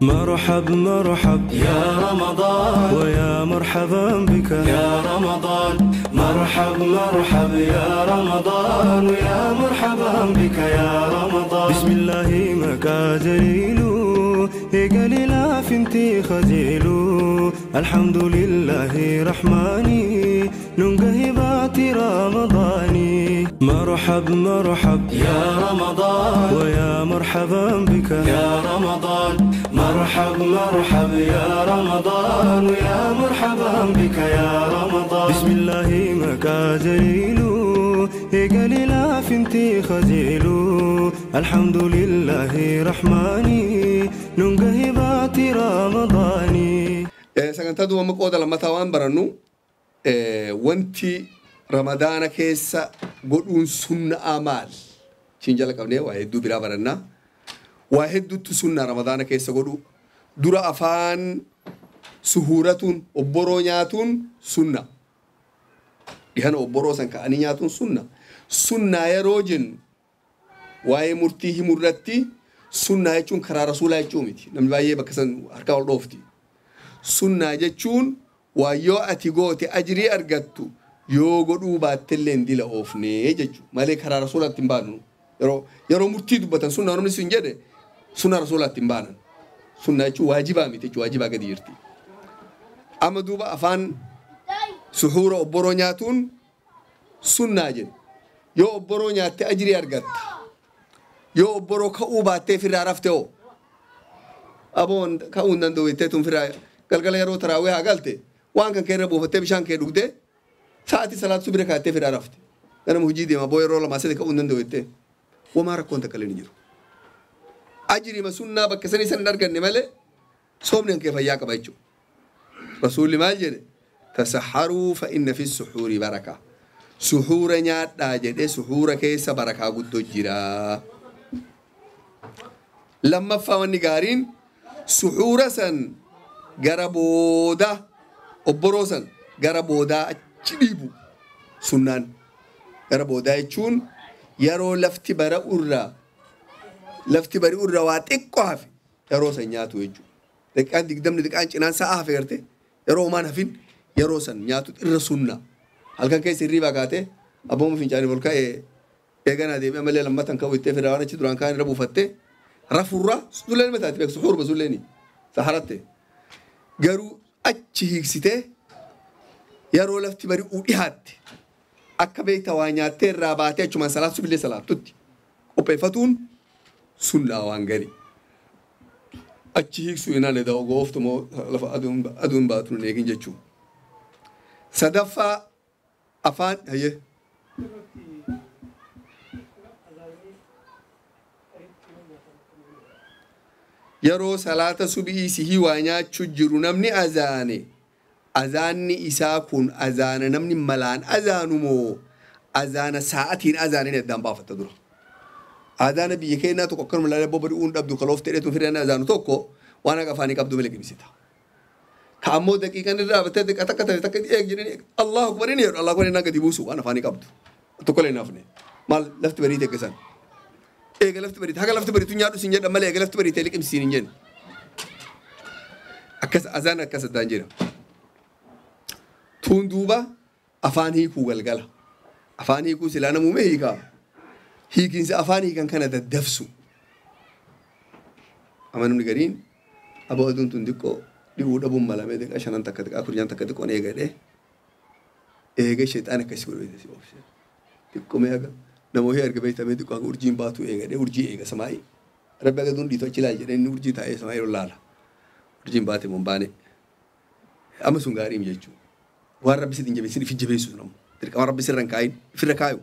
مرحب مرحب يا رمضان ويا مرحبا بك يا رمضان. مرحب مرحب يا رمضان ويا مرحبا بك يا رمضان. بسم الله مكاجليلو قليلا فنتي خزيلو الحمد لله رحماني ننقهبات رمضاني. مرحب مرحب يا رمضان ويا مرحبا بك يا رمضان. مرحب مرحب يا رمضان ويا مرحبا بك يا رمضان. بسم الله مكاجليلو قليلا فنتي خزيلو الحمد لله رحماني ننقهبات رمضاني. سكنت دوما مقودة لما توان برنو وانتي رمضان كيسا قدون سنة أعمال شنجالك أبني واحد دو برا برنا واحد دو تسنة رمضان كيسا قدو درا أفان سهورة وبرونيات سنة دهان وبروسن كأنيات سنة سنة يا روجن واي مرتيه مرتي سنة يجون كرا رسول يجومتي نملايه بكسن أركاو الروفتي سنة يجون ويو أتيغوتي أجري أرغتو yoo godhuu baattellee hin dila oofnee jechuudha malee karaa rasuulaatti hin baanu yeroo murtii dubbatan sunna namni sun jedhe sunna rasuulaatti hin baanan sunna jechuun waajibaa miti jechuudha waajibaa gadi jirti amma duuba afaan suhuura obboroo nyaatuun sunnaa jedhe yoo obboroo nyaatte ajrii argatta yoo obboroo ka'uu baattee firraa rafte oo aboon ka'uu hin danda'u jettee tun firraa galgala yeroo taraawee haa galte waan kan keerra buufattee bishaan kee dhugdee ساعتي صلاة سبرة كاتة في عرفت أنا موجودة ما بوي رولا ما سيدك أقول ندويته وما ركون تكلني جرو أجري ما سنة بكسني سنة نرجع نملة صوبنا كيف ياك بيجو رسول ما جري تسحروا فإن في السحور بركة سحور نيات ناجد سحور كيس بركة قد تجرا لما فاوني قارين سحور سن جربودا أبروسن جربودا Chilibu sunan gara booda jechuun yeroo lafti bara urraa waa xiqqoo hafe yeroo san nyaatu jechuudha. Daqiiqaan digdamni daqiiqaan cinaan sa'a hafe garte yeroo maan hafin yeroo san nyaatu irra sunna. Halkan keessa hirriibaa kaatee abbooma fincaanii ol ka'ee eeganaa deebi'ee malee lammatan ka'u ittee firaa waan achi duraan kaan irra buufattee rafurraa sulleen mataatti beeku suxuurba sulleeni saharatte garuu achi hiiksitee yeroo lafti bari dhihaatti akka beektaa waa nyaattee irraa baatee achumaan salaat subillee salaattutti qopheeffatuun sunnaa waan gari achi hiiksuu inaan edaa ogooftumoo lafa aduun baatu hin eegin jechuun sadaffaa afaan hayyee yeroo salaata subii sihii waa nyaachuu jiru namni azaane azaanni isaa kun azaana namni malaan azaanu moo azaana sa'atiin azaanin eddaan baafata dura azaana biyya keenyaa tokko akkanuma ilaalee bobbadi uun dhabdu kalooftee dheetuun fireen azaanu tokko waan akka afaanii qabdu malee qibsita ka ammoo daqiiqaan irraa battee takka takka eeg jedhanii Allahu akbar inni jedhu Allahu akbar inni gadi buusu waan afaanii qabdu tokko lee naafne maal lafti barii teekkisan eega lafti barii haga lafti bariitu nyaadhu sin jedhan malee eega lafti barii tee liqimsiin hin jenne akkas azaan akkas addaan jira. Tun duuba afaan hiikuu galgala afaan hiikuu silaa namuume hiikaa hiikinsa afaan hiikan kana daddafsu amanumni gariin aboo aduun tun xiqqoo dhibuu dhabuun malamee xiqqaa shanan takka xiqqaa kurjaan takka xiqqoon eegadhee sheexaan akkasii godhate si oofse xiqqoo meeqa namoota erga beektamee xiqqoo akka urjiin baatu eegadhee urjii eega samaa'ii rabbi akka duun dhiitoo achi laal jedhee inni urjii taa'ee samaa'ii laala urjiin baate mun baane amma sun gaariim jechuudha. Waan rabbi sitti hin jabeessin ifi jabeessu namu dirqama rabbi sirra hin kaayin ifirra kaayu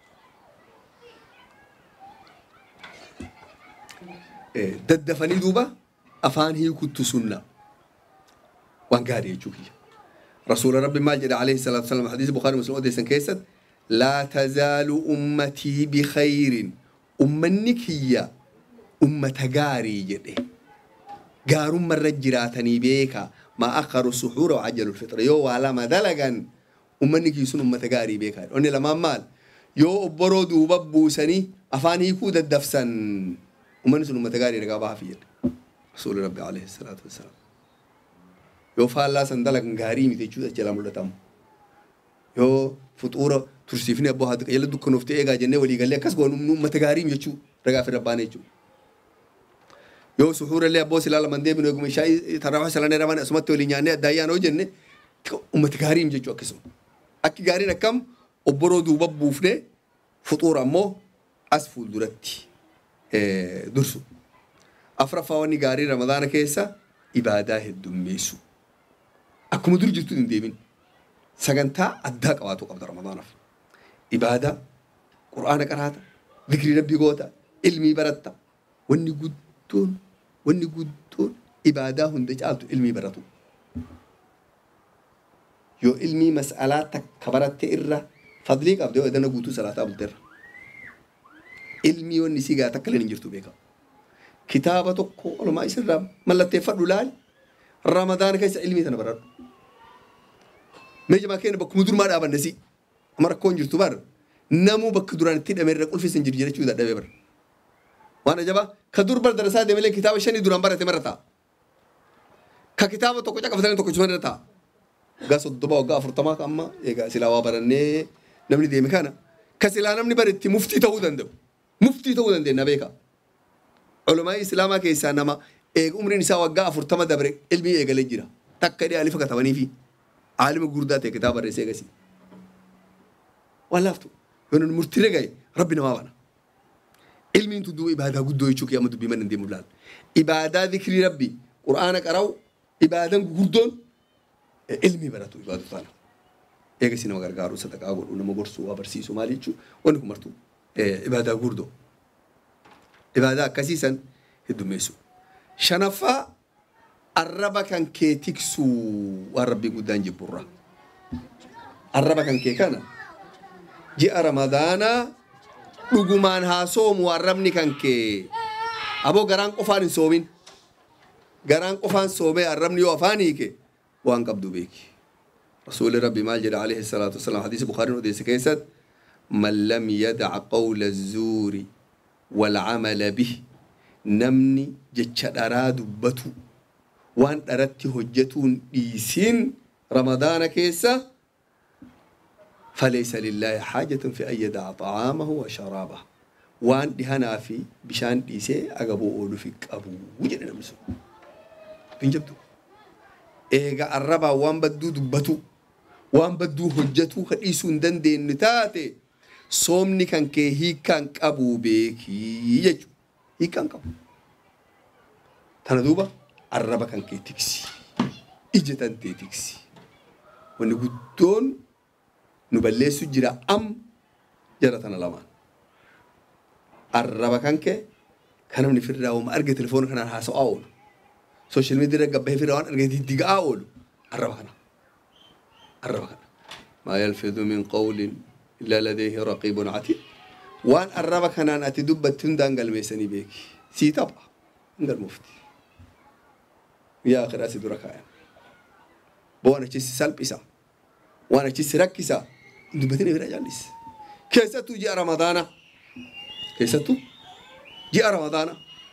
daddafanii duuba afaan hiikuttu sunna waan gaarii jechuu kiyya rasuula rabbi maal jedhe alayhi salaatu wasalaam hadiisa bukhaari muslim odeessan keessatti laa tazaalu ummatii bikhayrin ummanni kiyya ummata gaarii jedhe gaarummarra jiraatanii beeka ما أخروا السحور وعجلوا الفطر يو على ما دلقن ومنك يسون أمة غاري بيكار أني لما مال يو برود وببو سني أفاني كود الدفسن ومن يسون أمة غاري رقابها فيه رسول ربي عليه الصلاة والسلام يو فالا سندلك غاري ميتشو جلام لتام يو فطورة ترسيفني أبو هذا يلا دكان نفتي إيجا جنة ولي قال لي كاس قانون متغاري ميتشو رجع في رباني يشو يو سحور اللي أبو سلالة من ده بنو يقوم شاي تراوح سلانة رمان اسمه تولي نيانة دايان وجنة متغاري ميتشو أكسم أكيد غاري نكم أبرو دوبا بوفنه فطورة مو أسفل درتي درسو أفرفاوني غاري رمضان كيسا إبادة الدميسو أكو مدرج جتو ديمين سجنتا أداك أواتو قبل رمضان إبادة قرآن قراءة ذكر ربي قوتا علمي برتا وني قدون إبادة هندج آلتو علمي برتو يو علمي مسألاتك كبرت إرّا فضليك أبدو إذا نقولتو صلاة أبو تر علمي ونسيقا تكلين نجرتو بيكا كتابة كو علماء السلام ملتي فرد لال رمضان كيس علمي تنبرر ميجا ما كان بك مدور ما دابا نسي امر كون جرتو بار نمو بك دوران تي دمر قول في سنجر جري چودا دبر وانا جبا كدور بر درسا دمل كتاب شني دوران بر تمرتا ككتابه تو كجا كفتن تو كجمرتا غاس دبا غا فرتما كما ايغا سلاوا برني نمني دي مكانا كسلا نمني برتي مفتي تودن دي نبيكا علماء الاسلام كيسا نما ايغ عمر نساء وغا فرتما دبر علمي ايغا لجرا تكدي الف كتبني في عالم جردات كتاب الرسالة ولافتو هن مرتلي جاي ربنا ما بنا علمي تدو إبادة قدو يشوك يا مدو بمن ندي مولان إبادة ذكر ربي قرآنك أراو إبادة قردون علمي براتو إبادة ثانا إيه كسينا مغرقارو صدق أقول ونما قرسو وابرسيسو ماليشو ونكو مرتو إبادة قردو إبادة كسيسا هدو شنفا الربا كان كي تكسو والربي قدان جبورا الربا كان كي كان جاء رمضان لقمان هاسوم والربني كان كي أبو غران قفان سومين غران قفان سومي الربني وفاني كي وان قبدو بيك رسول ربي ماجد عليه الصلاة والسلام حديث بخاري وديس كيسد من لم يدع قول الزور والعمل به نمني جتشد أراد بتو وان أردت هجتون إيسين رمضان كيسا فليس لله حاجة في أن يدع طعامه وشرابه وان دهنا في بشان إيسي أقبو أولو فيك أبو وجد نمسو فين جبتو إيغا الربا وان بدو دبتو وان بدو هجتو خليسون دن دين نتاتي صومني كان كي هي كان أبو بيكي يجو هي كان كبو تندوبا الربا كان كي تكسي إجتان تي تكسي ونقودون نبلسو جرا جراتنا لمان الربا كان كي كانوا نفرد وما أرجع تلفون كان هاسو أول سوشيال ميديا قبله في روان أرجع تدقى أول الربا كان ما يلفظ من قول إلا لديه رقيب عتيد وان الربا كان أتدب تندان قال ميسني بيك سيتابا نقول مفتي يا آخر أسد ركايا بوانا تشيسي سالبيسا وانا تشيسي ركيسا دبتني غير جالس كيستو جاء رمضان كيستو جاء رمضان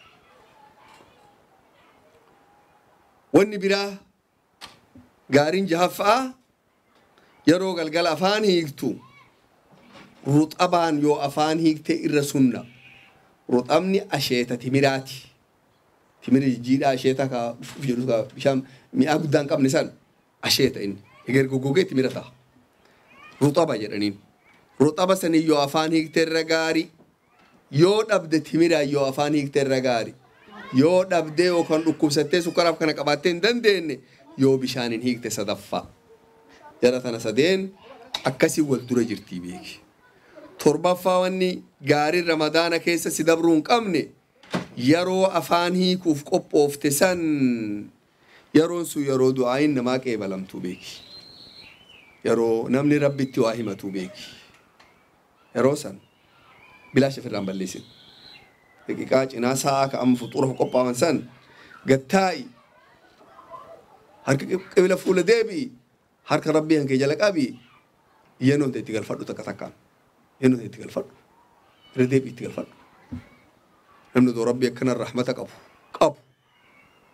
واني براه قارين جهفا يرو قلقل أفان هيكتو رطبان يو أفان هيكتي إرسونا رطبني أشيتا تمراتي تمري جيدا أشيتا كا فيروس كا بشام مي أقدان كم نسان أشيتا إن غير جوجو تمرتا رطبا جرانين رطبا سني يو أفان هيكتي رجاري يو أبد تمرا يو أفان هيكتي رجاري يو أبد وكان ركوبته سكراف كنا كباتين دندين يو بشانين هيكتي صدفة جراتنا سدين أكاسي والدور جرتي بيك تربا فاوني غاري رمضان كيسا سيدبرون كامني يرو أفاني كوف قب أفتسان يرو سو يرو دعاين نماك إبلام توبيك يرو نمني ربي تواهمة توبيك يرو سن بلا شفر رام بلسين دقيقاج إناسا كأم فطوره قب وانسان قتاي هرك قبل فول ديبي هرك ربي هنك جلك أبي ينون تيتقل فردو تكتاكان ينون تيتقل فردو رديبي تيتقل فردو نمن دو ربي كنا الرحمة قبو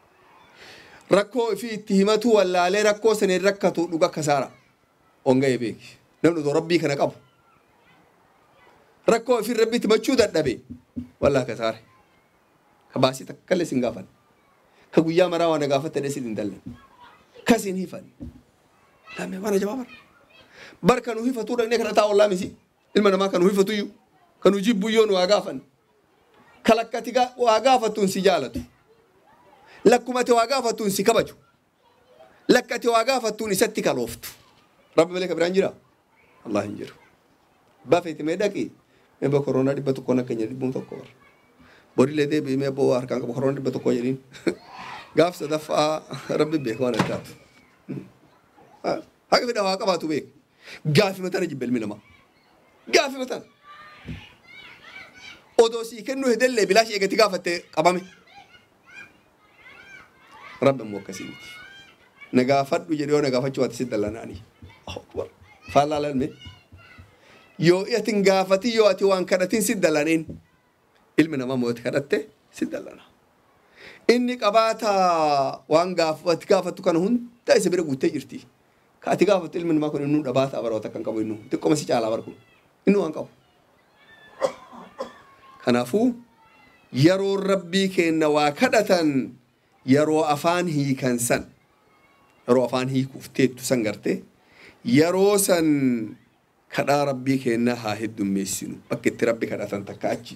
rakkoo fi itti himatu wallaalee rakkoo sana rakkatu dhuga kasaara onga'ee beeki namni doo rabbii kana qabu rakkoo fi rabbitti machuu dadhabe wallaa kasaare ka baasii takkalle sin gaafan ka guyyaa maraa waan gaafatte dheesit hin dallan kasin hifan lame waan ajabaa barka nu hifatu dhaqnee kana taa wallaa misi ilma namaa kan nu hifatu iyyuu kan nu jibbu yoo nu waa gaafan kalakkati waa gaafattuun si jaalatu lakkumate waa gaafattuun si kabaju lakkate waa gaafattuun isatti kalooftu rabbi malee kabiraan jira Allah hin jiru bafeeti mee dhaqi mee ba korona dhibba tokkoon akka hin dhibbuun tokko bar borilee deebii mee boo harkaan qabu korona dhibba tokkoo jedhiin gaaf sadaffaa rabbi beeka waan addaatu haqa fedha waa qabaatu beek gaafi matana jibbe ilmi namaa gaafi matana odoo sii kennu hedellee bilaash eegatti gaafatte qabame rabbi ammoo akkasii miti na gaafadhu jedhee yoo na gaafachuu ati si dallanaanii faallaa lalme yoo atin gaafati yoo ati waan kadhatin si dallaneen ilmi namaa moo ati kadhatte si dallana inni qabaata waan gaafatu kana hunda isa bira guuttee jirti ka ati gaafatu ilmi namaa kun innuu dhabaata baroota kan qabu innuu xiqqoma si caalaa barku innuu waan qabu kanaafuu yeroo rabbii kenna waa kadhatan yeroo afaan hiikan san yeroo afaan hiikuuf teettu san gartee yeroo san kadhaa rabbii kenna haa heddummeessinu bakka itti rabbi kadhatan takka achi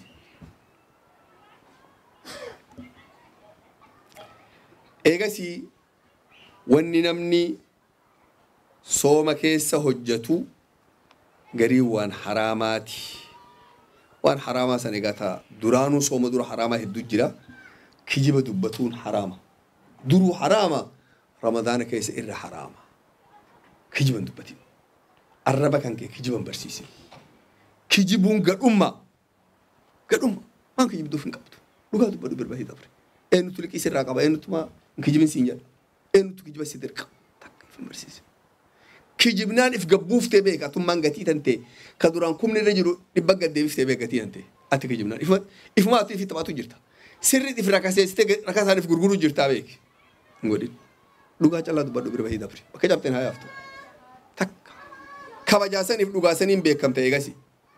eegasii wanni namni sooma keessa hojjetu garii waan haraamaati waan haraamaa san eegata duraanuu sooma dura haraamaa hedduu jira kijiba dubbatuun haraama duruu haraama ramadaana keessa irra haraama kijiban dubbatin arraba kan kee kijiban barsiisin kijibuun gadhumma waan kijibduuf hin qabdu dhugaa dubbadhu birbahii dabre eenyutu liqii sirraa qaba eenyutuma kijibin siin jedha eenyutu kijiba si dirqa takka ifin barsiisin kijibnaan if gabbuuftee beeka tummaan gatii tante ka duraan kumni irra jiru dhibba gaddeebiftee beeka gatii tante ati kijibnaan ifumaa ati ifi taphaatu jirta sirri if rakaseessitee rakasaan if gurguruu jirtaa beeki hin godhin dhugaa callaa dubbadhu birbahii dabre bakka cabteen haa yaaftu takka kabajaasaniif dhugaasaniin beekamte eegasi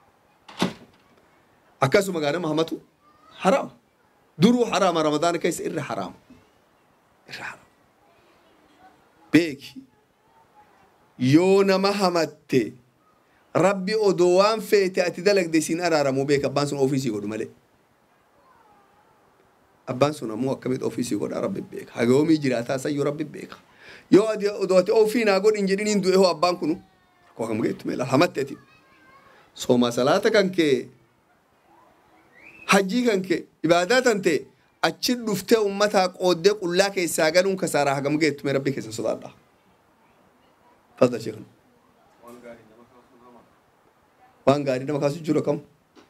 akkasuma gaadama hamatu haraama duruu haraama ramadaana keessa irra haraama beeki yoo nama hamatte rabbi odoo waan feete ati dalagde siin araaramuu beeka abbaan sun ofiisii godhu malee abbaan sun ammoo akkamitti ofiisii godha rabbi beeka hagoomii jiraataa sayyoo rabbi beeka yoo odoo ati ofii naa godhin jedhiniin du'e hoo abbaan kunu akkoo kam geettu meelaa hamatte ati sooma salaata kan kee hajjii kan kee ibaadaa tan ta'e achi dhuftee ummataa qooddee qullaa keessaa galuun kasaaraa hagam geettu mee rabbi keessan sodaadha fadda sheekhan waan gaarii nama kaasu jira kam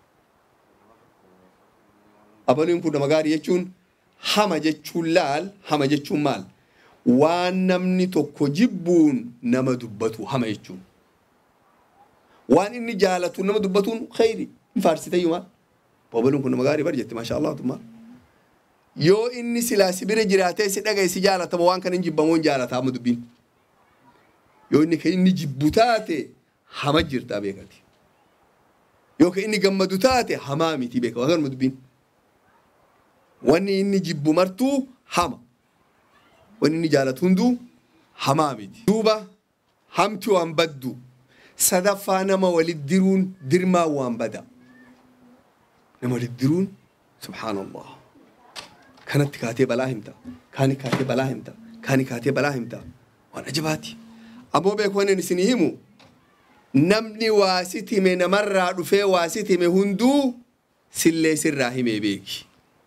abaliin kun nama gaarii jechuun hama jechuun laal hama jechuun maal waan namni tokko jibbuun nama dubbatu hama jechuun waan inni jaalatu nama dubbatuun khayri hin faarsitayyuu maal abaliin kun nama gaarii bar jetti maasha Allah tummaa yoo inni silaa si bira jiraatee si dhagaye si jaalatama waan kan hin jibbamuun jaalataa amma dubbiin yoo inni kan inni jibbu taate hama jirtaa beekati yoo kan inni gammadu taate hamaa miti beeka waan kanuma dubbiin wanni inni jibbu martuu hama wanni inni jaalatu hunduu hamaa miti duuba hamti waan baddu sadaffaa nama walit diruun dirmaa waan bada nama walit diruun subhaanallah kanatti kaatee balaa himta kaani kaatee balaa himta kaani kaatee balaa himta waan ajabaati ammoo beeku waan isin himu namni waasit hime namarraa dhufee waasit hime hunduu sillee sirraa hime beeki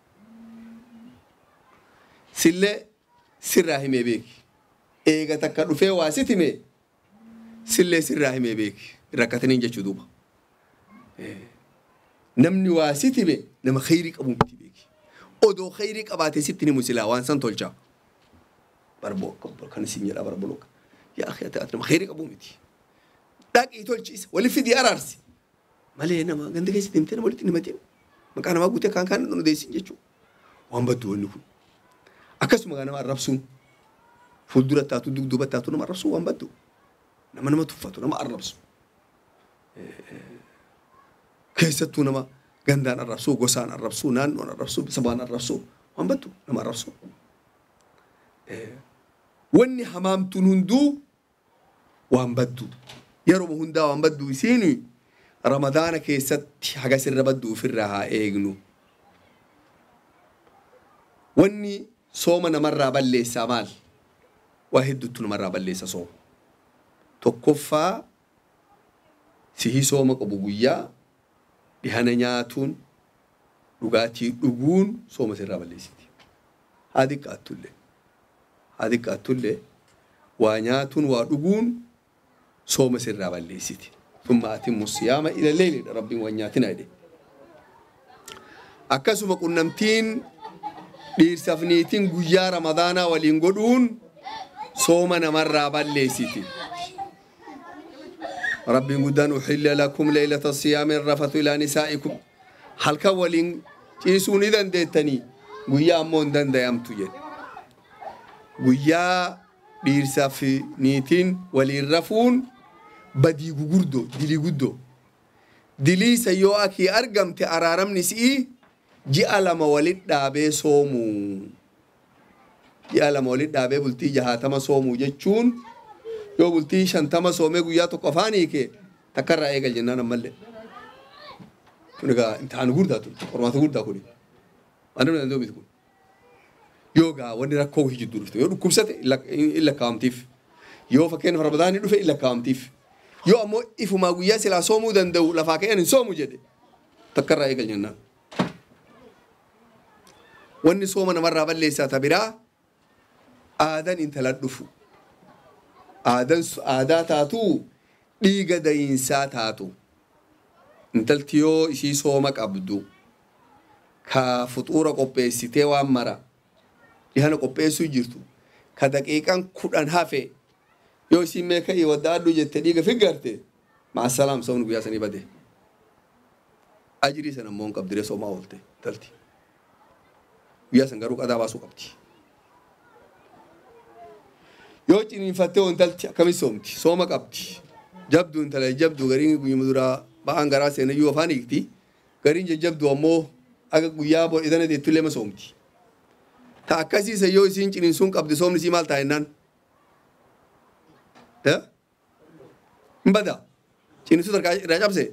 sillee sirraa hime beeki eega takka dhufee waasit hime sillee sirraa hime beeki rakkataniin jechuu duuba namni waasit hime nama khayrii qabu miti beeki odoo khayrii qabaatee sitti himu silaa waan san tolchaa barboo kan isin jedha barboloka yaa akhi ati nama khayrii qabu miti dhaqii tolchiisa wali fidii araarsi malee nama ganda keessatti himtee nama walitti himatiin maqaa namaa guutee kaan kaan nu deessin jechuu waan baddu wanni kun akkasuma nama arrabsuun فولدرة تاتو دوبة تاتو نما الرسول وان بدو نما تفاتو نما الرسول كيستو نما غندان الرسول غسان الرسول نان الرسول سبان الرسول وان بدو نما الرسول واني حمامتو هندو وان بدو يروم هندا وان بدو يسيني رمضان كيست حاجة سر بدو في الرها ايغنو واني صومنا مرة بلي سامال واحد دوتو مرة بلي صوم تكفى سيهي صومك أبو قويا دهانا نياتون لغاتي لغون صوم سر بلي سيدي هذه كاتولي وانياتون ولغون صوم سر بلي سيدي ثم أتم الصيام إلى الليل ربي وانياتنا دي أكاسو مكونمتين dhiirsafniitiin guyyaa ramadaanaa waliin godhuun sooma namarraa balleessiti. Rabbiin guddaan uxilla lakum leylata siyaami rafatu ilaa nisaa'ikum halkan waliin ciisuu ni dandeettanii guyyaa ammoo hin danda'amtu jedhe. Guyyaa dhiirsafniitiin waliin rafuun badii gugurdoo dilii guddoo. Dilii sayyoo akii argamte araaramni si'ii ji'a lama walit dhaabee soomuu ji'a lama walit dhaabee bultii 60 soomuu jechuun yoo bultii 50 soomee guyyaa tokko afaan hiike takkarraa eegal jennaan ammallee kun egaa imtixaan guddaa ture qormaata guddaa kuni waan namni danda'u miti kun yoo gaa wanni rakkoo hojii jidduu dhufte yoo dhukkubsate illa kaa'amtiif yoo fakkeenyaaf ramadaanii dhufe illa kaa'amtiif yoo ammoo ifumaa guyyaa silaa soomuu danda'u lafaa ka'een hin soomu jedhe takkarraa eegal jennaan. wanni sooma namarraa balleessaa tabiraa aadan intala dhufu aadaa taatu dhiiga dayinsaa taatu intalti yoo isii sooma qabdu ka fuxuura qopheessitee waan mara dhihana qopheessuu jirtu ka daqiiqan 10 hafe yoo isiin meeka'ii waddaadhu jette dhiiga figgarte maasalaam soomni guyyaa sanii bade ajirii sana ammoo hin qabdiree soomaa oolte intalti. guyyaa san garuu qadaa baasuu qabdi. Yoo ciniinfattee intalti akkamii soomti sooma qabdi jabdu intala jabdu gariin guyyuma duraa ba'aan garaa seenayyuu afaan hiikti gariin jajjabdu ammoo aga guyyaa boodhitana deettullee ma soomti. Ta akkasiisa yoo isiin ciniinsuun qabdi soomni isii maal ta'a jennaan? Hin badaa ciniinsuu irraa cabse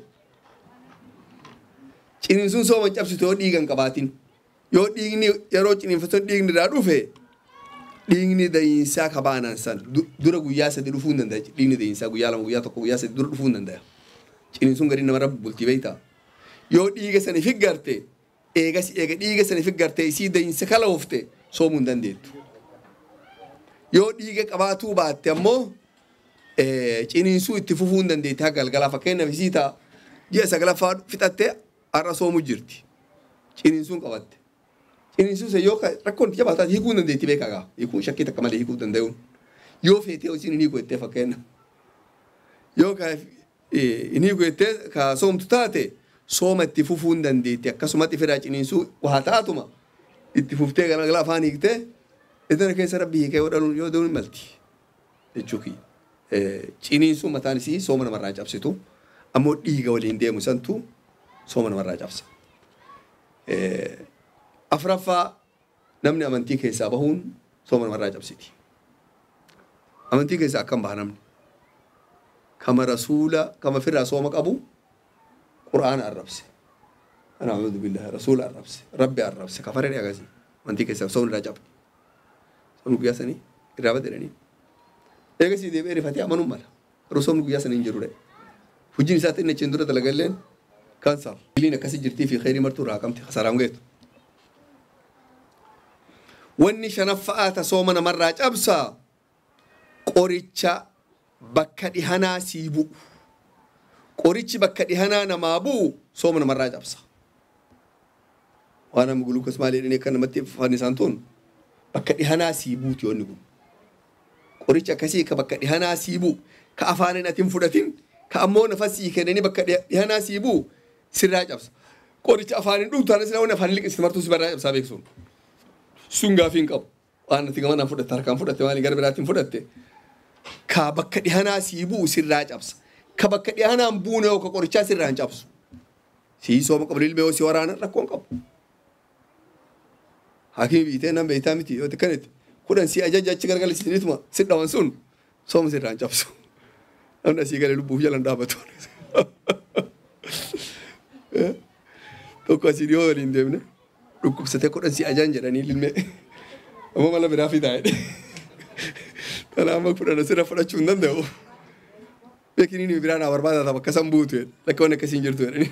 ciniinsuun sooma cabsitu yoo dhiigan qabaatin. yoo dhiigni yeroo ciniinfatan dhiigni irraa dhufe dhiigni dayinsaa kabaanan san dura guyyaa 3 dhufuu hin danda'a dhiigni dayinsaa guyyaa 2 guyyaa 1 guyyaa 3 dura dhufuu hin danda'a ciniinsuun gadi namarra bultii beektaa yoo dhiiga sani figgarte eega dhiiga sani figgarte isii dayinsa kala oofte soomuu hin dandeettu yoo dhiiga qabaatuu baatte ammoo ciniinsuu itti fufuu hin dandeetti haa galgalaa fakkeenyaaf isii ta'a ji'a 9 fixattee har'a soomuu jirti ciniinsuun qabatte. Ciniinsuun se yoo rakkoon jabaa taate hiikuu hin dandeetti beekaa hiikuun shakkii takka malee hiikuu danda'uun yoo feetee isiin hin hiiku jettee fakkeenya yoo hin hiiku jettee ka soomtu taate sooma itti fufuu hin dandeetti akkasumatti firaa ciniinsuu waa taatuma itti fuftee galgala afaan hiiktee edana keessa rabbi hiikee yoo dhaluun yoo deemuun malti jechuuki ciniinsuun mataan isii sooma namarraa cabsitu ammoo dhiiga waliin deemu santu sooma namarraa cabsa. Afraffaa namni amantii keessaa bahuun sooma namarraa cabsiti. Amantii keessaa akkam baha namni kama rasuula kama firraa sooma qabu qur'aana arrabse. Ana a'uudhu billahi rasuula arrabse rabbi arrabse kafaree dhagasi amantii keessaa soomni irraa cabe. Soomni guyyaa sanii irraa badeedhanii. Eegasii deebi'ee rifatee amanuun mala. Garuu soomni guyyaa sanii hin jiru dhe. Hojiin isaatti inni achiin dura dalagalleen kansar. Biliin akkasii jirtii fi khayrii martuu irraa haqamti khasaraan geetu. Wanni shanaffaata sooma namarraa cabsaa qoricha bakka dhihanaa sii bu'u. Qorichi bakka dhihanaa namaa bu'u sooma namarraa cabsa. Waan nama guluukos maalii dhanii akka namatti fannisaan tuun bakka dhihanaa sii buuti yoonni kun. Qoricha akkasii ka bakka dhihanaa sii bu'u ka afaanin atiin fudhatin ka ammoo nafasii kennanii bakka dhihanaa sii bu'u sirraa cabsa. Qoricha afaanin dhuutaan sila wanni afaanin liqeessite martuu si barraa cabsaa beeksuun. Sun gaafii hin qabu. وأنا تيجي فودت تركان فودت مالي قرب راتين فودت كابك دهنا سيبو سراج أبس كابك دهنا بونه وكقرشة سراج أبس سيسو مقبل البيو سوارنا ركون كاب حكيم بيتنا بيتامتي وتكنت كودن سي أجا تشكر قال سينيت ما سيد وانسون سوم سراج أبس أنا سيقال لبوه جلنا دابتون توكو سيريو ريندمنا ركوب ستكون سي أجان جراني للماء أما مالا برافي داعي أنا أما كنا نسير فلا شوندن ده لكن إني برانا وربادا تبى كسم بوتين لكن أنا كسينجر تويني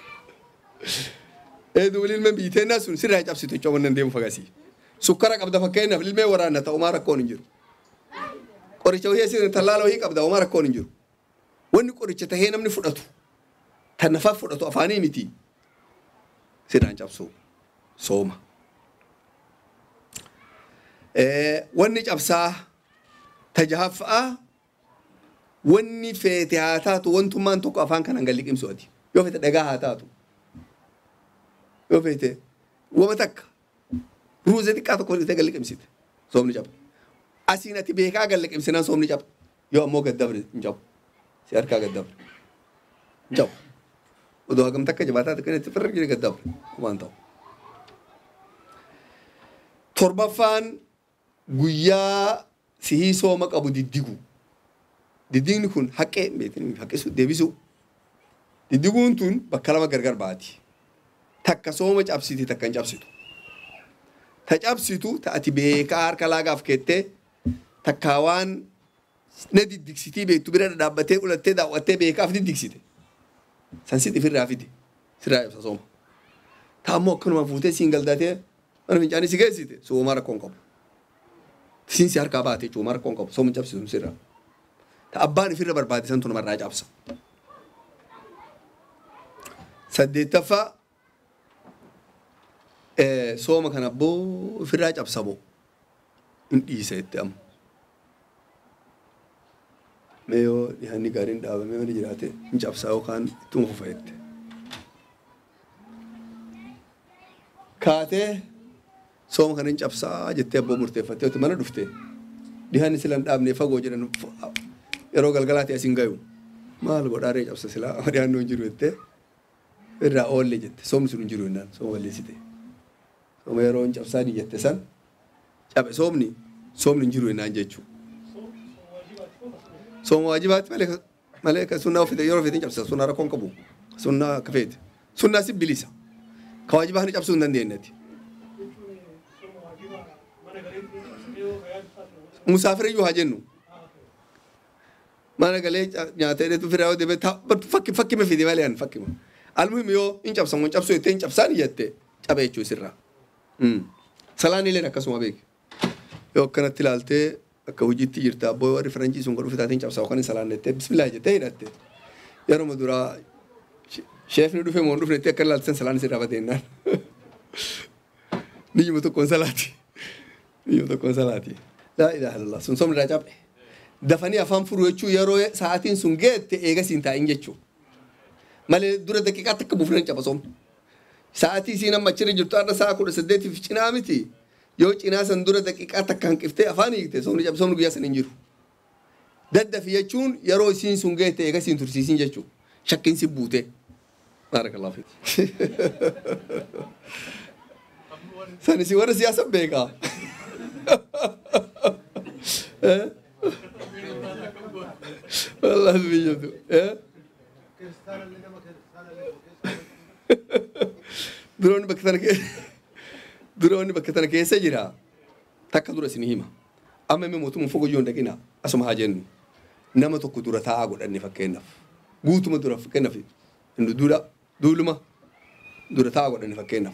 دولي الماء بيتنا سون سير هاي أبسط تجوا من نديم فقاسي سكرك أبدا فكينا في الماء ورانا تأمارك كونجر قريش وهي سير تلالو هيك أبدا أمارك كونجر وين قريش تهينا من فرطو تنفع فرطو أفاني متي سير هاي أبسط سوما وين أبسط تجهفأ وين في تهاتات وانتم ما انتوا أفان كان نقلك إمسودي يوفي تدقاها تاتو يوفي ومتك روزة دي كاتو كل تقلك إمسيت سوم نجاب أسينا تبيك أقلك إمسنا سوم نجاب يوم مو قدبر نجاب سيار كقدبر نجاب ودوها كم تك جباتات كنا تفرق جري قدبر ما انتو تربفان قويا سهي سومك أبو ديديكو ديدين يكون حكي بيتين حكي سو دبيسو ديديكون تون بكلامه غرغر باتي تك سومك أبسيتي تكن جابسيتو تجابسيتو تأتي بكار كلاغاف كته تكاوان ندي ديكسيتي بيتو برا دابته ولا تدا وته بكاف دي ديكسيتي سنسيتي في الرافيدي سرايب سوم تامو كنوا فوتي سينجل داته أنا من جاني سيجاسيتي سو مارا كونكم سين سيار كاباتي شو مارا كونكم سوم جابسيتو سيرا تأباني في الربر بعد سنتون مرة جابسا سديتفا سوما كان أبو في الراج أبسابو إنتي سيتام ميو يعني قارين دابا ميو نجراته نجابساو كان توم خفيت كاته سوما كان نجابسا جت أبو مرتفع تمنا دفته دهاني سلام دابني فاقو جرن yeroo galgalaati asin gayu maal godhaaree cabsa silaa horiyaannoo hin jiru jettee irraa oolle jette soomni sun hin jiru jennaan sooma balleessite sooma yeroo hin cabsaanii jette san cabe soomni hin jiru jennaan jechuu sooma waajibaatti malee ka sunnaa ofite yeroo ofite hin cabsa sunnaa rakkoon qabu sunnaa kafeete sunnaa si bilisa ka waajibaa hin cabsuu hin dandeenyetti musaafira iyyuu haa jennu mana galee nyaatee dheetu firaa yoo deebee fakki ma fide malee fakki ma almuhim yoo hin cabsan waan cabsuu jettee hin cabsaan jette cabe jechuu sirraa salaan illee akkasuma beek yoo akkanatti ilaaltee akka hojiitti jirta abboo warri faranjii sun godhu fitaatiin cabsaa yookaan salaan jettee bismillah jettee hidhatte yeroo duraa sheefni dhufe moo dhufne jettee akka ilaaltan salaan sirraa bateennaan niyyuma tokkoon salaati laa ilaaha illallah sun somni irraa cabe dafanii afaan furu jechuu yeroo sa'aatiin sun geette eegasiin taa'in jechuu malee dura daqiiqaa takka buufneen caba soom sa'aatii isiin amma achirra jirtu har'a sa'a 18 cinaa miti yoo cinaa san dura daqiiqaa takka hanqiftee afaan hiikte soomni cabe soomni guyyaa san hin jiru daddafi jechuun yeroo isiin sun geette eegasiin tursiisin jechuu shakkiin si buute barakallahu fiik san isi warra siyaasa beekaa والله بيجدو دروني بكتنا كي سجرا تكدر سنهما أما مموت من فوق جون دكينا أسمع هاجن نما تكدر تاعود أني فكينا قوت ما دور فكينا في إنه دولما دور تاعود أني فكينا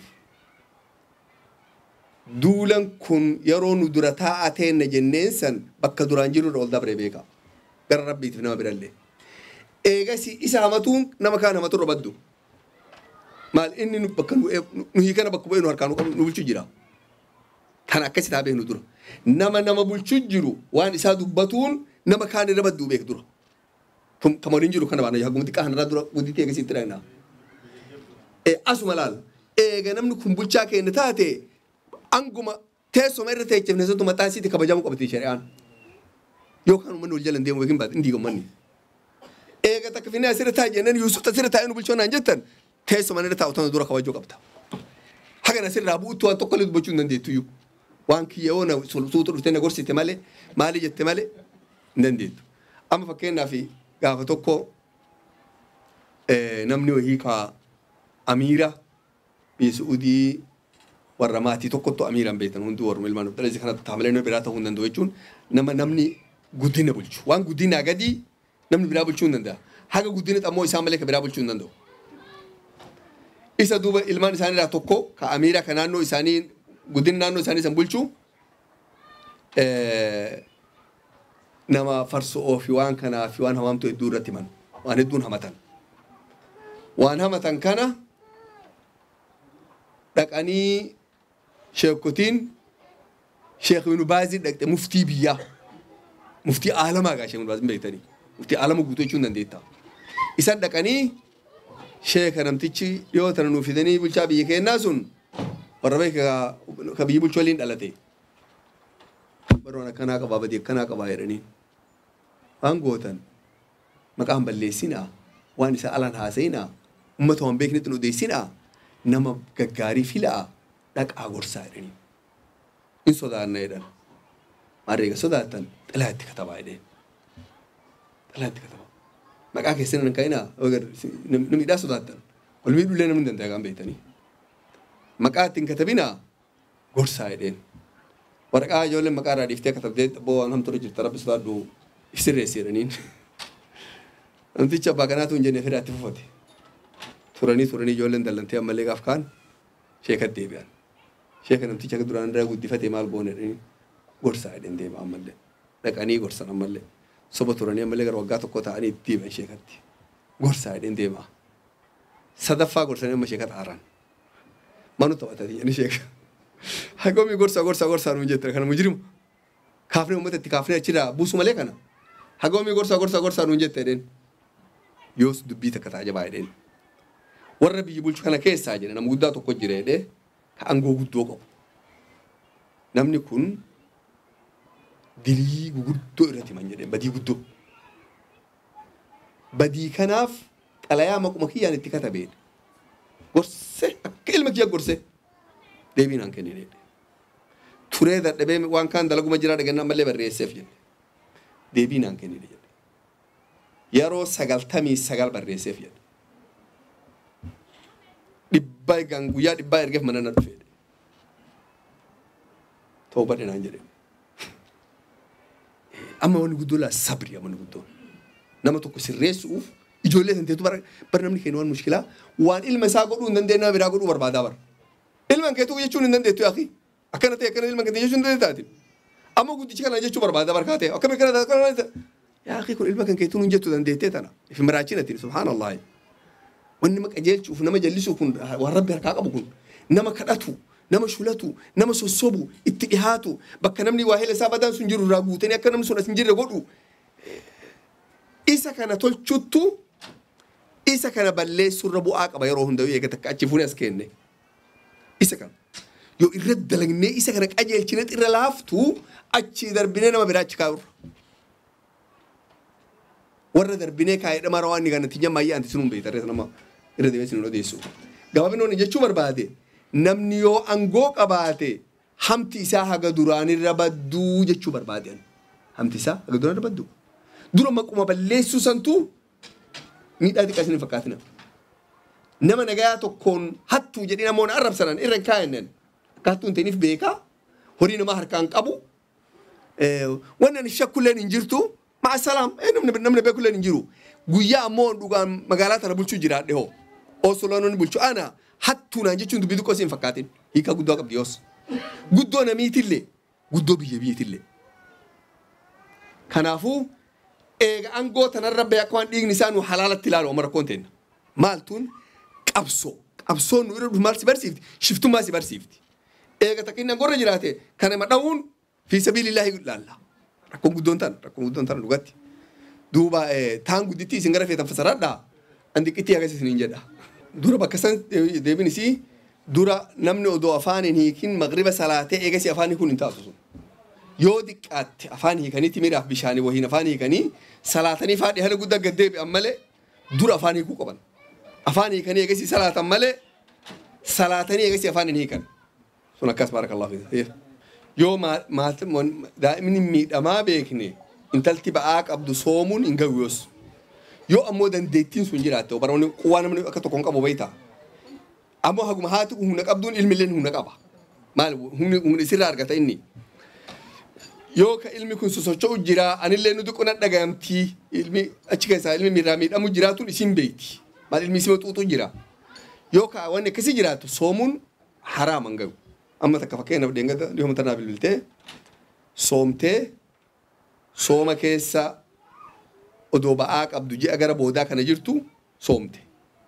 دولا كن يرون دور تاعتين جنسا بكدران جرو رول دبر بيكا قرر ربي تفنما برالله إيجاسي إسامتون نما كان ما ترى بدو مال إني نبكن نهي كنا بكبوي نهار كانوا نبلش جرا كان أكسي تابه ندور نما بلش جرو وان إسادو بتون نما كان ربدو بيك دور ثم كمان جرو كنا بعنا يهاجم تكاه هنرا دور ودي تيجي سيترينا أسمع لال إيجا نمن كم بلشة كأن تاتي أنكما teessoo irra teechifne santu mataa isiitti kabajamu qabati shari'aan yookaan uummanni wal jalan deemu yookiin baat indii uummanni eega takka finne asirra taa'e jennaan Yuusuf asirra taa'e nu bulchoonaan jettan teessoo irra taa'utan dura kabajuu qabda hagan asirraa bu'utti waan tokko illee dubbachuu hin dandeettu iyyuu waan kiyyoona suutu dhuftee na gorsite malee maali jette malee hin dandeettu amma fakkeenyaaf gaafa tokko namni wahii kaa amiira biyya Suudii warra maatii tokkottu amiiraan beektan hundi warra ilmaan dhalli kanatti taamalee nama biraa ta'uu hin danda'u jechuun namni guddina bulchu waan guddinaa gadi namni biraa bulchuu hin danda'a haga guddina xammoo isaa malee ka biraa bulchuu hin danda'u. Isa duuba ilmaan isaaniirraa tokko ka amiira ka naannoo isaanii guddina naannoo isaanii san bulchu nama farsoo fi waan kanaa fi waan hamaamtu hedduu irratti himan waan hedduun hamatan. Waan hamatan kana dhaqanii sheekotiin sheekh Ibn Baazii dhaqxe muftii biyyaa muftii aalamaa gaa sheekh Ibn Baazii beektanii muftii aalama guutuu jechuun dandeetta. Isaan dhaqanii sheekha namtichi dhiyoo tana nuuf fidanii bulchaa biyya kennaa sun warra beeka ka biyyi bulchuu waliin dhalate. Baroon akkanaa qabaa badii akkanaa qabaa jedhanii waan gootan maqaan balleessinaa waan isa alaan haasa'inaa uummata waan beeknetti nu odeessinaa nama gaggaarii filaa dhaqaa gorsaa jedhanii in sodaanna jedhan maarreega sodaatan xalaatti katabaa jedheen xalaatti katabaa maqaa keessan hin ka'inaa namidhaa sodaatan wal miidhullee namni danda'a kan beektanii maqaa ittiin katabinaa gorsaa jedheen waraqaa ijoolleen maqaa irraa dhiiftee katabdee xabboo waan hamtuu jirta rabbi sodaadhu sirreessi jedhaniin namticha abbaa kanaatu hin jenne fedhaatti fufate turanii ijoolleen dallantee ammallee gaaf kaan sheekatti deebi'an sheeka namticha akka duraan irraa guddifate maal goone jedhanii gorsaa jedheen deema ammallee dhaqanii gorsan ammallee soba turanii ammallee gara waggaa tokko ta'anii itti deebi'an sheekatti gorsaa jedheen deema sadaffaa gorsanii amma sheekata haaraan manu taphatati jedhanii sheeka hagoomii gorsaa nuun jette kana mujrimu kaafnee uummata itti kaafnee achirraa buusu malee kana hagoomii gorsaa nuun jette jedheen yoos dubbii takka ta'a jabaa jedheen warra biyyi bulchu kana keessaa jedhe nama guddaa tokko jira jedhee ka aangoo guddoo qabu namni kun dilii guguddoo irratti himan jedheen badii guddoo badii kanaaf xalayaa maquma kiyyaan itti katabeen gorsee akka ilma kiyya gorsee deebiin aan kennine turee dadhabee waan kaan dalaguma jiraa dhagannaa mallee barreesseef jedhe deebiin aan kennine jedhe yeroo 99 barreesseef jedhe guyyaa dhibbaa ergeef mana na dhufee ta'uu badhe naan jedhe amma wanni guddoo laa sabri amma guddoo nama tokko sirreessuuf ijoollee santeetu bara namni keenya waan mushkilaa waan ilma isaa godhuu hin dandeenye nama biraa godhuu barbaadaa bara ilman keetu jechuun hin dandeettu yaa akkana ta'e akkana ilman keetu jechuun hin dandeettaati amma guddichi kana jechuu barbaada barkaate akkami kana yaa kun ilma kan keetu hin jettu dandeettee tana ifi maraachinati subhaanallah wanni maqajeelchuuf nama jallisuu kun waan rabbi harkaa qabu kun nama kadhatu nama shulatu nama sossobu itti dhihaatu bakka namni waa hela isaa badaan sun jiru irraa guutanii akka namni sun as hin jirre godhu isa kana tolchuttu isa kana balleessurra bu'aa qaba yeroo hundaa'u eega takka achi fuunee as kenne isa kana yoo irra dalagnee isa kana qajeelchine irra laaftu achi darbinee nama biraa achi kaa'urra warra darbinee kaa'ee dhamara waan ni kanatti nyammaayyaa anti sinuun beektarrees nama irra deemee sinuun odeessu gabaabinoonni jechuu barbaade namni yoo aangoo qabaate hamti isaa haga duraanirra badduu jechuu barbaade hamti isaa haga duraanirra badduu dura maquma balleessuu santu miidhaa xiqqaa isin hin fakkaatina nama nagayaa tokkoon hattuu jedhee namoonni arrabsanan irra hin kaa'annan akka hattuu hin ta'iniif beekaa horii namaa harkaan qabu wanni ani shakkulleen hin jirtu ma'a salaam namni beekulleen hin jiru guyyaa ammoo dhugaan magaalaa tana bulchuu jiraadhe hoo osoloon bulchu ana hattuu naan jechuun dubbii xiqqoo isin fakkaatin hiika guddoo qabdi yoos guddoo namiitillee guddoo biyyitillee kanaafuu eega aangoo tanarra bee akka waan dhiigni isaa nu halaalatti ilaalu amma rakkoon teenna maaltuun qabsoon nu irra dhufu maal si barsiifti shiftummaa si barsiifti eega takka inni aangorra jiraate kana madha'uun fi sabiilillaahi laalla rakkoon guddoon tana dhugatti duuba taan gudditti isin gara feetan fasaradhaa an xiqqittii agarsiisin hin jedha dura bakka san deebiin isii درا نمني أدو أفاني هيكين مغرب صلاة إيجاسي أفاني كون انتاسون يودك أفاني هيكني تمير بشاني وهي نفاني هيكني صلاتني فادي هلا قد قديب أمله درا أفاني كو كمان أفاني هيكني إيجاسي صلاة أمله صلاتني إيجاسي أفاني هيكن سنكاس بارك الله فيك يوم ما دائما ميت أما بيكني intalti ba'aak abdu soomuun hin gawwiyos yoo ammoo dandeettiin sun jiraatte baroonni waan namni akka tokkoon qabu beeyta ammoo haguma haati humna qabduun ilmilleen humna qaba maal humni sirraa argata inni yoo ka ilmi kun sosocho'u jira anillee nuti qonna dhagayamtii ilmi achi keessaa ilmi miirraa miidhamu jiraatuun isin beeyti maal ilmi isima xuuxu jira yoo ka wanni akkasii jiraatu soomuun haraam hin gahu amma takka fakkeenyaaf deengata dhiyooma tanaa bilbiltee soomtee sooma keessa odoo ba'aa qabdu ji'a gara boodaa kana jirtu soomte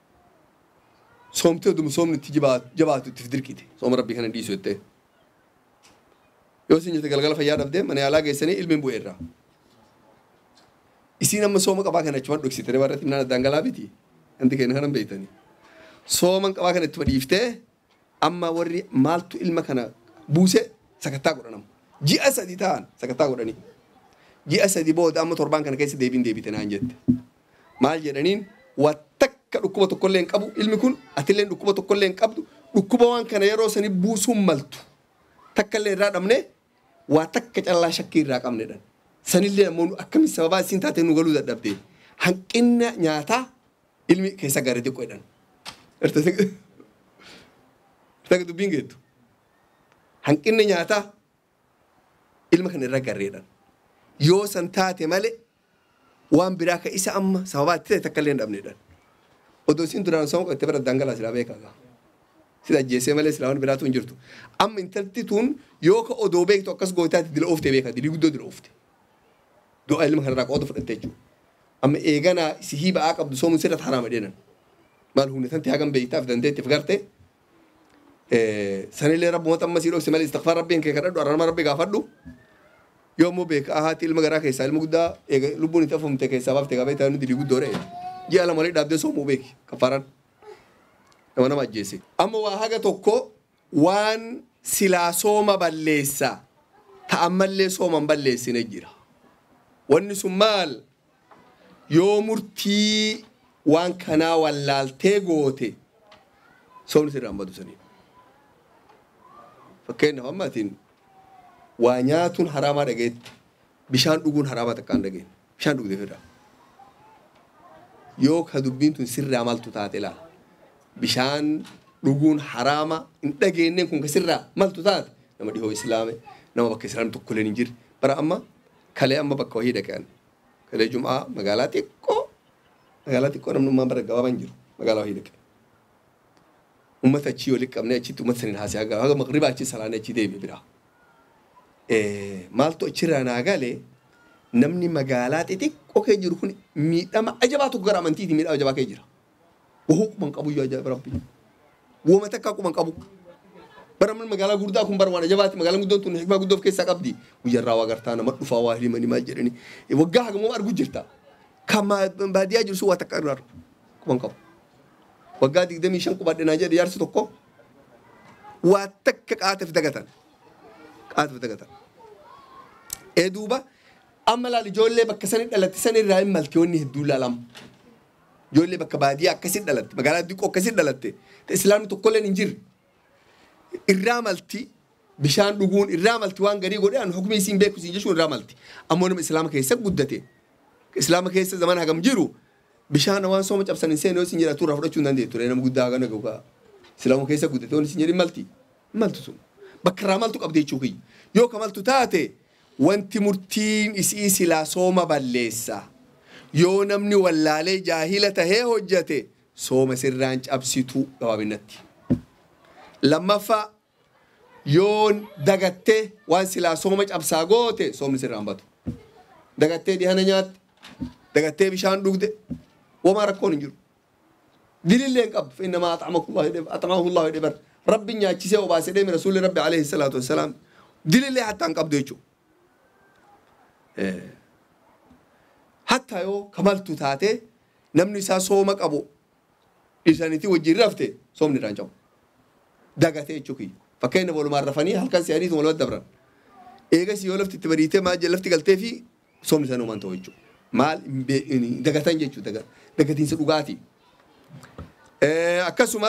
oduma soomni itti jabaatu itti dirqite sooma rabbii kana dhiisu jettee yoo isin jette galgala fayyaa dhabdee mana yaalaa geessanii ilmiin bu'eerra isiin amma sooma qabaa kana achuma dhoksite warratti minaan addaan galaa biti anti keenya kanan beeytanii sooman qabaa kana ittuma dhiiftee amma warri maaltu ilma kana buuse sakattaa godhanama ji'a sadii ta'an sakattaa godhanii ji'a sadii booda amma torbaan kana keessa deebite naan jette maal jedhaniin waa takka dhukkuba tokkollee hin qabu ilmi kun atillee dhukkuba tokkollee hin qabdu dhukkuba waan kana yeroo sanii buusuun maltu takkallee irraa dhabne waa takka callaa shakkii irraa qabnedhan sanillee ammoo akkamitti sababaa isiin taatee nu galuu dadhabde hanqina nyaataa ilmi keessa gaarii xiqqoo jedhan irta dubbiin geettu hanqinni nyaataa ilma kana irra garreedhan yoo san taate malee waan biraa ka isa amma sababaa itti ta'e takkallee hin dhabnedhan odoo isin duraan sooma qabattee bara dangalaa silaa beekaa sida ajjeesee malee silaa waan biraatu hin jirtu amma intalti tun yoo ka odoo beektu akkas gootaatti dila ooftee beekaa dilii guddoo dila oofte du'a ilma kanarraa qooda fudhattee jechuudha amma eeganaa si hiiba'aa qabdu soomuun sirratti haraama dheenan maal humni tanti hagam beektaaf dandeettiif garte sanillee rabbumata amma sii dhokse malee istighfaar rabbiin kee kadhadhu arrama rabbi gaafadhu yoo ammoo beekaa haati ilma garaa keessaa ilma guddaa lubbuun itti afumte keessaa baafte qabee taa'anii dilii guddoo dha'e ji'a lama malee dhaabdee soomuu beeki kafaaraan nama ajjeese amma waa haga tokko waan silaa sooma balleessa ta'ammallee sooman balleessine jira wanni sun maal yoo murtii waan kanaa wallaaltee goote soomni sirraan badu sanii fakkeenyaaf ammaatiin waa nyaatuun haraamaa dhageetti bishaan dhuguun haraamaa takkaan dhageen bishaan dhugdee firraa yoo ka dubbiin tun sirraa maltu taate laala bishaan dhuguun haraama hin dhageenneen kun ka sirraa maltu taate nama dhihoo islaame nama bakka islaamni tokkolleen hin jirre bara amma kalee amma bakka wahii dhaqan kalee jum'aa magaalaa xiqqoo namnummaan bara gabaabaan jiru magaalaa wahii dhaqan ummata achii walitti qabnee achitti ummata saniin haasa'aa gara haga maqribaa achii salaanee achii deebi'e biraa maaltu achirraa naa galee namni magaalaa xixiqqoo kee jiru kun miidhama ajabaa tokko gara amantiiti miidhama ajabaa kee jira wahuu quban qabu yoo ajaa'iba rabbi wooma takkaa quban qabu bara magaalaa guddaa kun bara waan ajabaati magaalaan guddoon tun hikmaa guddoo of keessaa qabdi guyyarraa waa gartaa nama dhufaa waa himanii maal jedhanii waggaa hagamoo argu jirta kan baadiyyaa jiru sun waa takka irraa quban qabu waggaa 25 qubadhe naa jedhe jaarsi tokko waa takka qaateef dagatan duuba amma laal ijoollee bakka sanii dhalatte sanirraa hin malte wanni hedduu laalama ijoollee bakka baadiyyaa akkasiin dhalatte magaalaa xiqqoo akkasiin dhalatte islaamni tokkolleen hin jirre irraa malti bishaan dhuguun irraa malti waan garii godhe an hukumii isiin beeku siin jechuun irraa malti ammoo nama islaama keessa guddate islaama keessa zaman hagam jiru bishaan waan sooma cabsan hin seene yoo isin jedhatu irraa fudhachuu hin dandeettu nama guddaa hagana gahugaa islaama keessa guddate waan isin jedhin malti sun bakka irraa maltu qabde jechuu kiyya yoo ka maltu taate wanti murtiin isii silaa sooma balleessa yoo namni wallaalee jaahila tahee hojjate sooma sirraan cabsituu gabaabinatti lammaffaa yoo dagattee waan silaa sooma cabsaa goote soomni sirraan batu dagattee dhihana nyaatte dagattee bishaan dhugde wamaa rakkoon hin jiru dilillee hin qabdu innamaa axamahu llahu jedhe bar rabbi nyaachisee obaase dheemi rasuulli rabbi alayhi salaatu wassalaam dilillee hattaa hin qabdu jechuu hattaa yoo kamaltu taate namni isaa sooma qabu dhiisaniitii wajjin rafte soomni irraan cabu دقته يشوكي فكينا بقول مرة فني هل كان سياري ثم الواد دبران إيجا سيولف تتبريته ما جلفت قلتي في صوم سنو ما نتوجه مال دقتان جيتشو دقتين سلوقاتي أكسمه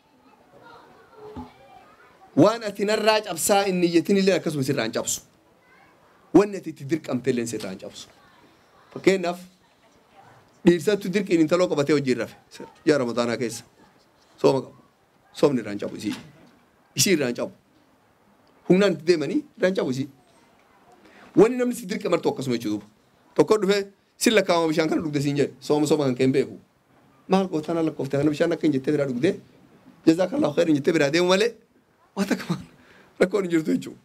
وانا تنراج أبسا إن يتني لنا أكسم سرعان جابسو وانا تدرك أمتلين سرعان جابسو فكينا ديرسا تدرك إن تلوك بتيو جيرف يا رمضان كيس صوم نران جابو يصير ران جابو هنا ندمني ران جابو wani namni si dirqa mar tokko suma chuduba tokko dhufe silla kaama bishaan kana dhugde siin jedhe sooma kan keen beeku maal gootaan ala kofte kana bishaan akka hin jettee biraa dhugde jazaakallahu khairin jettee biraa deemu malee wata kamaan rakkoon hin jirtu jechuudha.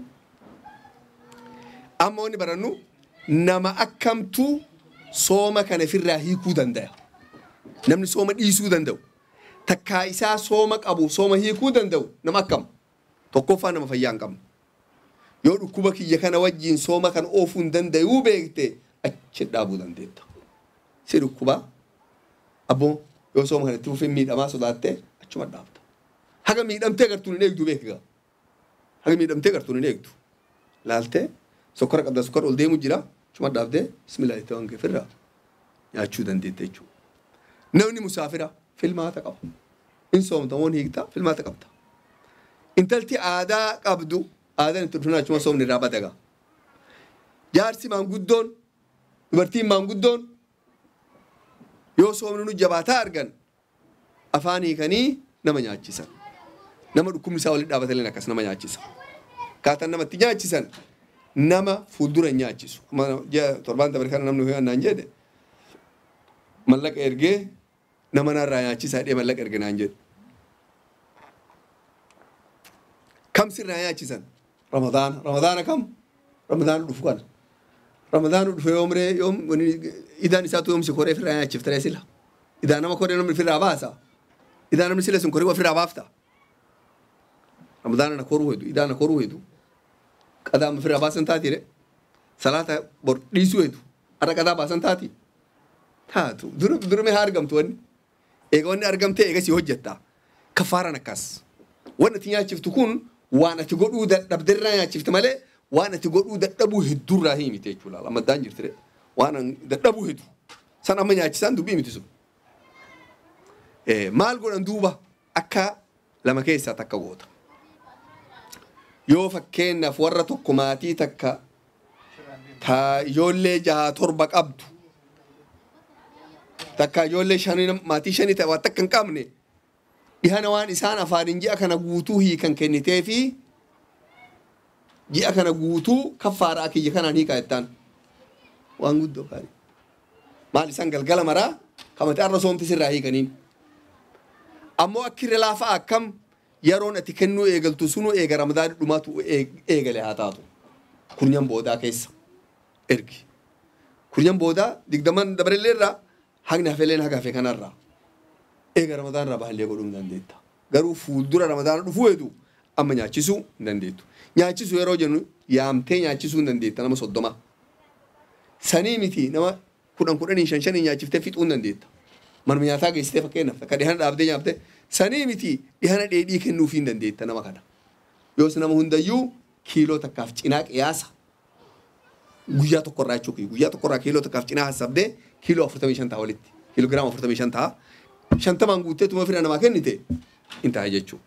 Amma wanni barannu nama akkamtu sooma kana firraa hiikuu danda'a. Namni sooma dhiisuu danda'u takkaa isaa sooma qabu sooma hiikuu danda'u nama akkam tokkoffaa nama fayyaa hin qabne. Yoo dhukkuba kiyya kana wajjin sooma kan oofuu hin danda'uu beekte achi dhaabuu dandeetta. Si dhukkuba abboo yoo sooma kanatti fufee miidhamaa sodaatte achuma dhaabta. Haga miidhamtee gartuun hin eegdu beekaa. Haga miidhamtee gartuun hin eegdu. Laaltee sokkora qabda sokkora ol deemu jira achuma dhaabdee bismillah itti waan keefirraa nyaachuu dandeetta jechuudha. Namni musaafira filmaata qaba. In soomta waan hiikta filmaata qabda. Intalti aadaa qabdu aadan itti dhufnaa achuma soomni irraa badaga. Jaarsi maanguddoon dubartiin maanguddoon yoo soomni nu jabaataa argan afaan hiikanii nama nyaachisan. Nama dhukkubni isaa walitti dhaabataleen akkas nama nyaachisa. Kaataan namatti nyaachisan nama fuuldura hin nyaachisu. Torbaan dabaree kana namni naan jedhe mallaqa ergee nama narraa nyaachisaa jedhee mallaqa erge naan jedhe. Kam sirraa nyaachisan? Ramadaana kam? Ramadaana dhufu kana. Ramadaana dhufu yoom idaan isaatu yoomsi koree firraa nyaachiftaree sila. Idaan nama koree namni firraa baasa. Idaan namni sila sun koree waa firraa baafta. Ramadaana na koruu hedu, idaan na koruu hedu. Qadaa firraa baasan taatire. Salaata bor dhiisuu hedu. Har'a qadaa baasan taati. Taatu. Durume haa argamtu wanni. Eega wanni argamtee eega si hojjetta. Kafaaraan akkas. Wanni ati nyaachiftu kun waan ati godhuu dadhabderraa nyaachifte malee waan ati godhuu dadhabuu heddurraa himite jechuudha. Lamaddaan jirtire. Waan dadhabuu heddu. San amma nyaachisaan dubbii miti sun. Maal godhan duuba akka lama keessaa takka goota. Yoo fakkeenyaaf warra tokko maatii takka ijoollee 6-7 qabdu. Takka ijoollee maatii 5 ta'e waan takka hin qabne. Dhihana waan isaan afaaniin ji'a kana guutuu hiikan kennitee fi ji'a kana guutuu kaffaaraa kiyya kanaan hiikaa jettaan waan guddoo gaarii. Maal isaan galgala maraa kamate arra soomti sirraa hiikaniin. Ammoo akkirra laafaa akkam yeroon ati kennuu eegaltu sunuu eega ramadaani dhumaatu eegale haa taatu. Kurnyan boodaa keessa ergi. Kurnyan boodaa 20 dabarellee irraa haqni hafeleen haga hafe kanarraa. Eega ramadaan irraa bahallee godhuu hin dandeetta. Garuu fuuldura ramadaana dhufuu hedu amma nyaachisuu hin dandeettu. Nyaachisuu yeroo jennu yaamtee nyaachisuu hin dandeetta nama 30. Sanii miti nama 10-15 nyaachiftee fixuu hin dandeetta. Manuma nyaataa geessitee fakkeenyaaf akka dhihana dhaabdee nyaaftee sanii miti dhihana dheedhii kennuufii hin dandeetta nama kana. Yoos nama hundayyuu kiiloo takkaaf cinaa qiyaasa. Guyyaa tokkorraa jechuudha. Guyyaa tokkorraa kiiloo takkaaf cinaa hassabdee kiiloo 45 ta'a walitti. Kiiloogiraama 45 ta'a. 50 guuttee tuma fira namaa kennite hin ta'a jechuudha.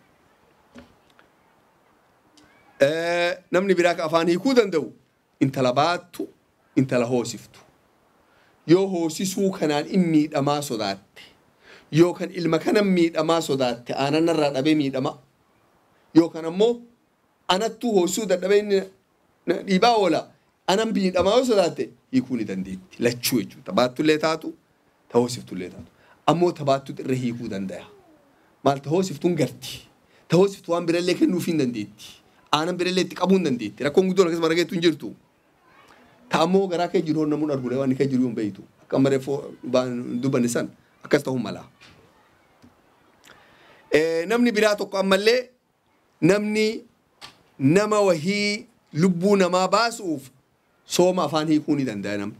Namni biraa ka afaan hiikuu danda'u intala baattu intala hoosiftu. Yoo hoosisuu kanaan inni miidhamaa sodaatte yookaan ilma kanan miidhamaa sodaatte aanan irraa dhabee miidhama yookaan ammoo anattuu hoosisuu dadhabee inni dhiibaa oola anan miidhamaa yoo sodaatte hiikuu ni dandeetti lachuu jechuudha. Baattullee taatu ta hoosiftullee taatu. Ammoo tabaattuutu irra hiikuu danda'a. Maal ta hoosiftuun garti. Ta hoosiftu waan birallee kennuufii hin dandeetti. Aanan birallee itti qabuu hin dandeetti. Rakkoon guddoon akkasuma rageettu hin jirtu. Ta ammoo garaa kee jiru namuun arguudha waan kee jiru hin beeytu. Akka maree dubbanne san akkas ta'uu mala. Namni biraa tokko ammallee namni nama wahii lubbuu namaa baasuuf sooma afaan hiikuu ni danda'a namni.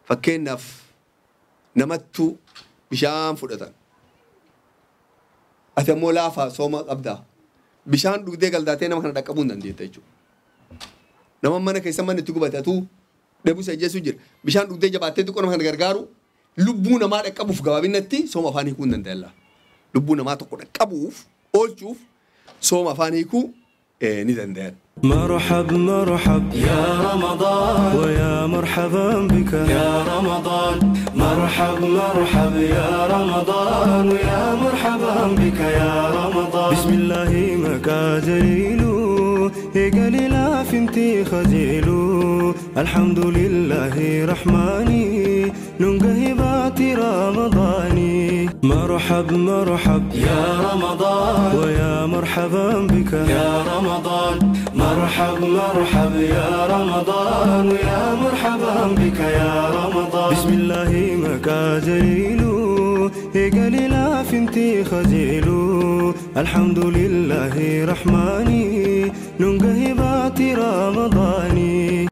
Fakkeenyaaf namattu bishaan fudhatan. أتمو لافا صوما أبدا بشان دوك ديقل داتين ما كان دكابون دي تيجو نما منا كيسا من تيجو باتاتو دبو سجى سجر بشان دوك ديجا باتاتو كنا كان غرغارو لبونا ما دكابو فغابين نتي صوما فاني كون دندلا لبونا ما تكون دكابوف أول شوف صوما فاني كو ندندل مرحب مرحب يا رمضان ويا مرحبا بك يا رمضان مرحب مرحب يا رمضان ويا مرحبا بك يا رمضان بسم الله مكاجليلو قليلا فنتي خجيلو الحمد لله رحماني ننقهبات رمضاني مرحب مرحب يا رمضان ويا مرحبا بك يا رمضان مرحب مرحب يا رمضان ويا مرحبا بك يا رمضان بسم الله مكاجليلو قليلا فنتي خجيلو الحمد لله رحماني ننقهبات رمضاني